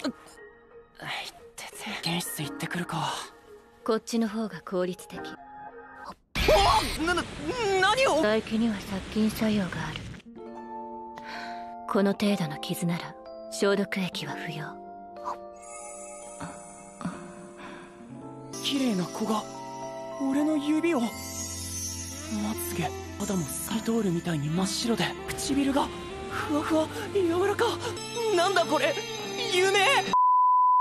てて、検室行ってくるか。 こっちの方が効率的。 何を。 唾液には殺菌作用がある。この程度の傷なら消毒液は不要。 綺麗な子が俺の指を。まつげ肌も透き通るみたいに真っ白で、唇がふわふわ柔らか。なんだこれ、夢。